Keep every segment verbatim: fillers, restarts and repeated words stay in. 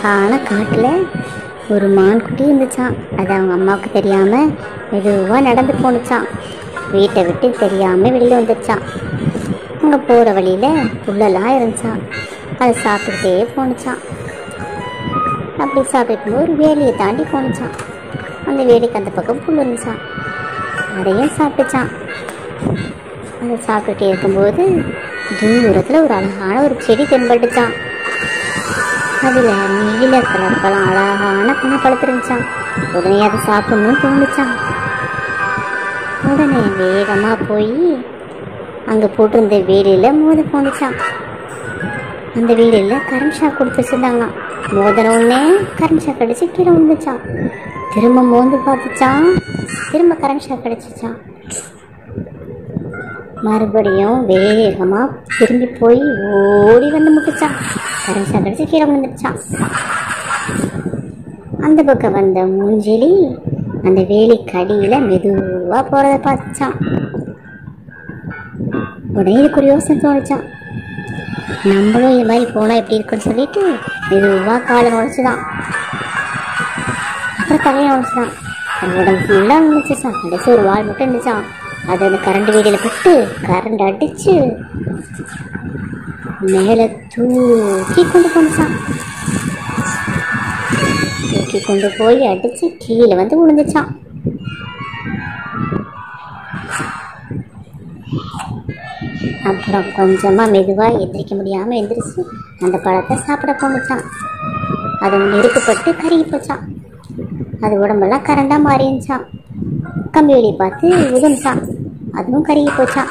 அழகான காட்டில் ஒரு மான் குட்டி இருந்துச்சான். அது அவங்க அம்மாவுக்கு தெரியாமல் மெதுவாக நடந்து போணுச்சான். வீட்டை விட்டு தெரியாமல் வெளியில் வந்துடுச்சான். அங்கே போகிற வழியில் புல்லெல்லாம் இருந்துச்சான். அதை சாப்பிட்டுட்டே போணுச்சான். அப்படி சாப்பிட்டு ஒரு வேலியை தாண்டி போணுச்சான். அந்த வேலிக்கு அந்த பக்கம் புல் இருந்துச்சான். அதையும் சாப்பிட்டுச்சான். அதை சாப்பிட்டுட்டே இருக்கும்போது தூரத்தில் ஒரு அழகான ஒரு செடி தென்பட்டுச்சான். அதில் நீல கலர் பழம், அழகான பழம் பழுத்துருந்துச்சான். உடனே அதை சாப்பிடணும்னு தோணுச்சான். உடனே வேகமாக போய் அங்கே போட்டிருந்த வேலியில் மோத போணுச்சான். அந்த வேலியில் கரண்ட் ஷாக் கொடுத்து வச்சுருந்தாங்களாம். மோதன உடனே கரண்ட் ஷாக் அடிச்சு கீழே விழுந்துச்சான். திரும்ப மோந்து பார்த்துச்சான். திரும்ப கரண்ட் ஷாக் அடிச்சிச்சான். மறுபடியும் வேகமாக திரும்பி போய் ஓடி வந்து முட்டுச்சான். கரண்ட் ஷாக் அடிச்சு கீழே விழுந்துச்சான். அந்த பக்கம் வந்த மூஞ்செலி அந்த வேலி கடியில் மெதுவாக போகிறத பார்த்துச்சான். உடனே இதுக்கு ஒரு யோசனை தோணுச்சான். நம்மளும் இது மாதிரி போனால் எப்படி இருக்குன்னு சொல்லிட்டு மெதுவாக காலை நுழைச்சுதான். அப்புறம் தலையை நுழைச்சுதான். அது உடம்பு ஃபுல்லாக நுழைச்சிச்சான். கடைசி ஒரு வால் மட்டும் இருந்துச்சான். அது அந்த கரண்ட் வேலியில் பட்டு கரண்ட் அடிச்சு மேலே தூக்கி கொண்டு போனுச்சான். தூக்கி கொண்டு போய் அடிச்சு கீழே வந்து விழுந்துச்சான். அப்புறம் கொஞ்சமாக மெதுவாக எந்திரிக்க முடியாமல் எந்திரிச்சு அந்த பழத்தை சாப்பிட போனுச்சான். அது நெருக்கப்பட்டு கருகி போச்சான். அது உடம்பெல்லாம் கரண்டாக மாறிச்சான். கம்பி வேலியை பார்த்து உதஞ்சான். அதுவும் கருகி போச்சான்.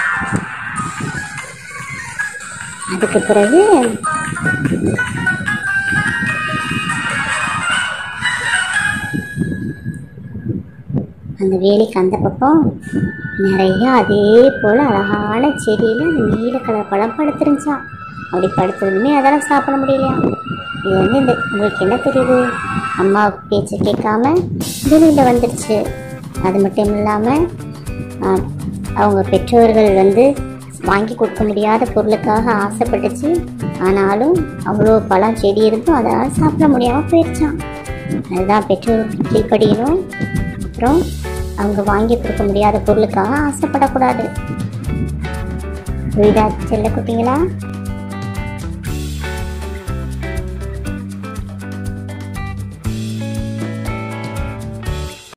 அதுக்கு பிறகு அந்த வேலிக்கு அந்த பக்கம் நிறைய அதே போல் அழகான செடியில் அந்த நீல கலர் பழம் படுத்துருந்துச்சான். அப்படி படுத்துருந்துமே அதெல்லாம் சாப்பிட முடியலையா. இது வந்து இந்த உங்களுக்கு என்ன தெரியுது, அம்மா பேச்சு கேட்காம வெளியில் வந்துடுச்சு. அது மட்டும் இல்லாமல் அவங்க பெற்றோர்கள் வந்து வாங்கி கொடுக்க முடியாத பொருளுக்காக ஆசைப்பட்டுச்சு. ஆனாலும் அவ்வளோ பழம் செடி இருந்தும் அதனால் சாப்பிட முடியாமல் போயிடுச்சான். அதுதான் பெற்றோர் கீழ்ப்படியணும். அப்புறம் அவங்க வாங்கி கொடுக்க முடியாத பொருளுக்காக ஆசைப்படக்கூடாது. புரியுதா செல்ல குட்டிங்களா?